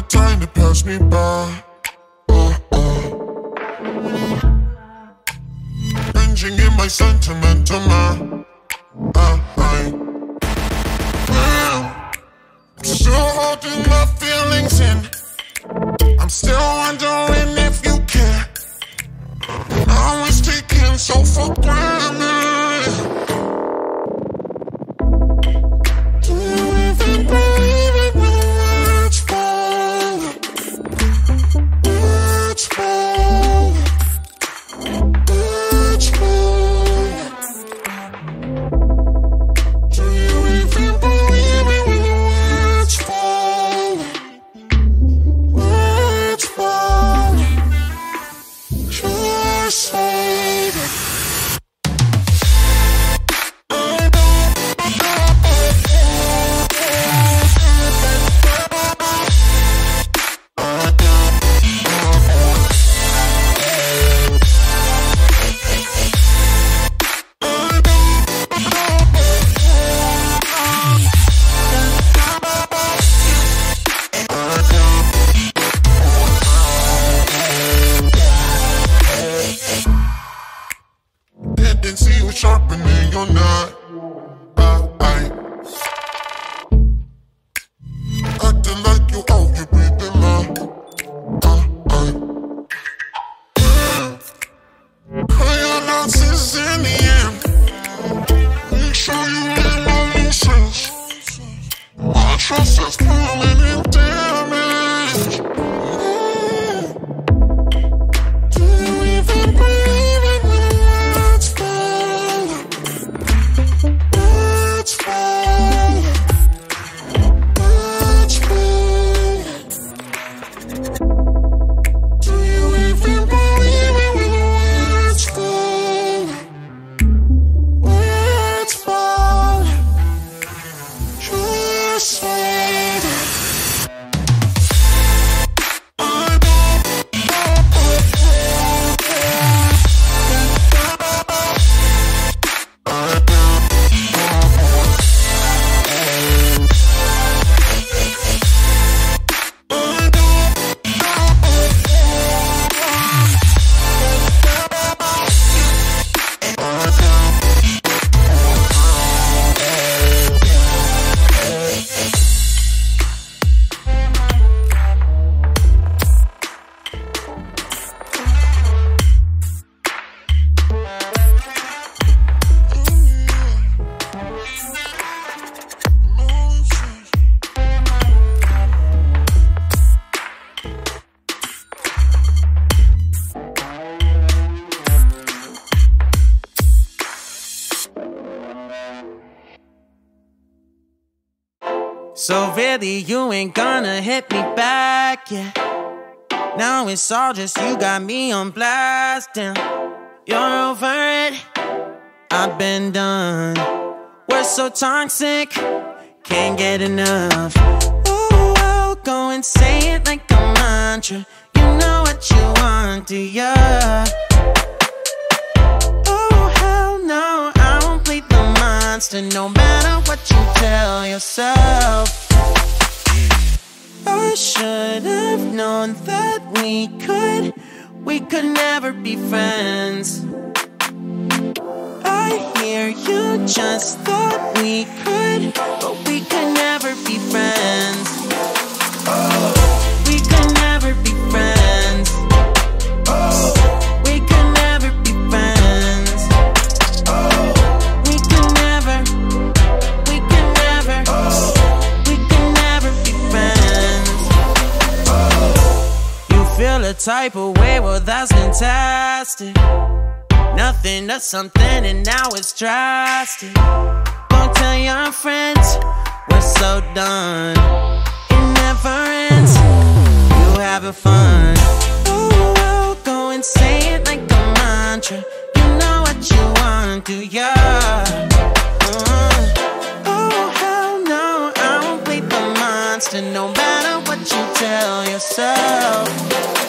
time to pass me by. Binging in my sentimental mind. I'm still holding my feelings in. I'm still wondering if you care. Now it's taken so for granted. Do you even believe it when the words fall? Words fall. Words fall. Do you even believe it when the words fall? Words fall. Just say it. Didn't see you sharpening your knife. Acting like you out, you breathing loud. Your nonsense in the end. Make sure you learn my lessons. My trust is permanent damage. Do you even believe it when the words fall? Words fall. Words fall. Do you even believe it when the words fall? Words fall. Just say it. So really, you ain't gonna hit me back, yeah. Now it's all just you got me on blast, damn. You're over it, I've been done. We're so toxic, can't get enough. Ooh, I'll go and say it like a mantra. You know what you want, do ya? Oh, hell no, I won't play the monster, no matter what you tell yourself. I should have known that we could never be friends. I hear you just thought we could, but we could never be friends. We could never be friends. We could never be friends. We could never. We could never. We could never be friends. You feel a type of way, well that's fantastic. Nothing to something and now it's drastic. Don't tell your friends we're so done. It never ends, you having fun. Oh, I'll go and say it like a mantra. You know what you want, do ya? Oh, hell no, I won't play the monster, no matter what you tell yourself.